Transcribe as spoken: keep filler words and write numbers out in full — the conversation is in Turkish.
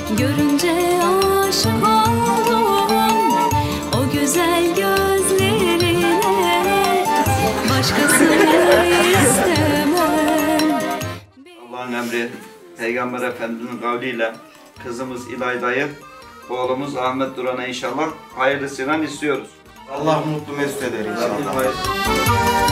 Görünce aşık oldum o güzel gözlerine, başkasını istemem. Allah'ın emri, Peygamber Efendimiz'in kavliyle kızımız İlayda'yı, oğlumuz Ahmet Duran'a inşallah hayırlısıyla istiyoruz. Allah mutlu mesut eder inşallah.